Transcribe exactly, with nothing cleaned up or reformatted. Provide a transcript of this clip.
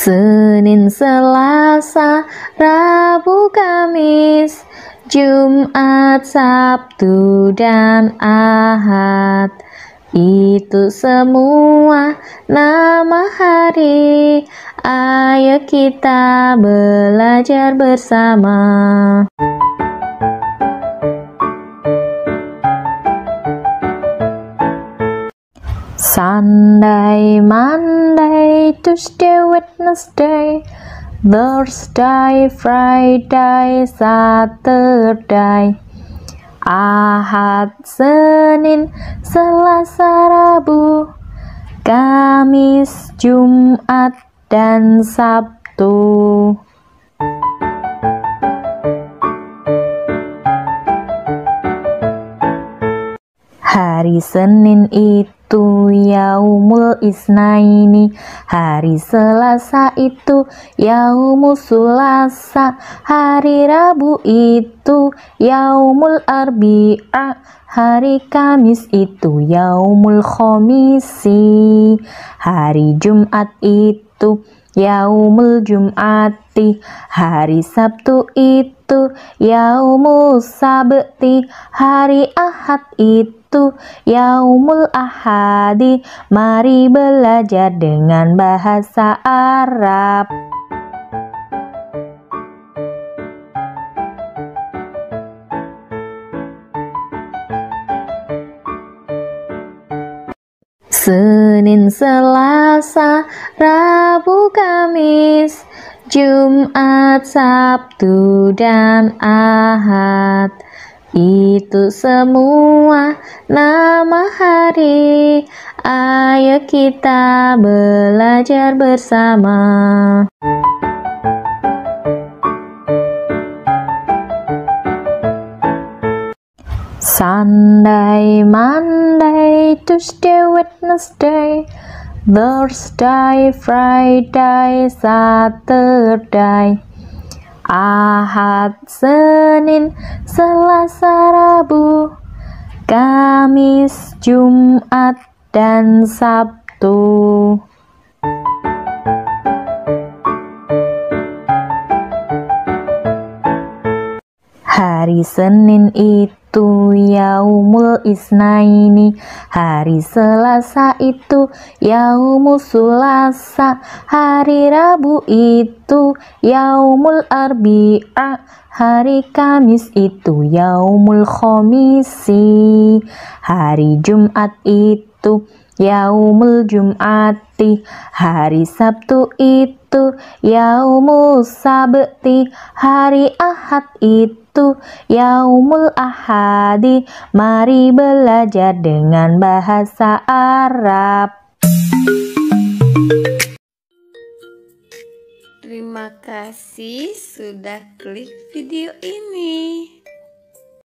Senin, Selasa, Rabu, Kamis, Jumat, Sabtu, dan Ahad. Itu semua nama hari. Ayo kita belajar bersama. Sunday, Monday, Tuesday, Wednesday, Thursday, Friday, Saturday, Ahad, Senin, Selasa, Rabu, Kamis, Jumat, dan Sabtu. Hari Senin itu Yaumul Isnaini, hari Selasa itu Yaumul Sulasa, hari Rabu itu Yaumul Arbi'a, hari Kamis itu Yaumul Khomisi, hari Jumat itu Yaumul Jum'ati, hari Sabtu itu Yaumul Sabti, hari Ahad itu Yaumul Ahadi. Mari belajar dengan bahasa Arab. Senin, Selasa, Rabu, Kamis, Jumat, Sabtu, dan Ahad. Itu semua nama hari. Ayo kita belajar bersama. Sunday, Monday, Tuesday, Wednesday, Thursday, Friday, Saturday, Ahad, Senin, Selasa, Rabu, Kamis, Jumat, dan Sabtu. Hari Senin itu Yaumul Isnaini, hari Selasa itu Yaumul Sulasa, hari Rabu itu Yaumul Arbi'a, hari Kamis itu Yaumul Khomisi, hari Jumat itu Yaumul Jum'ati, hari Sabtu itu Yaumul Sabti, hari Ahad itu Yaumul Ahadi. Mari belajar dengan bahasa Arab. Terima kasih sudah klik video ini.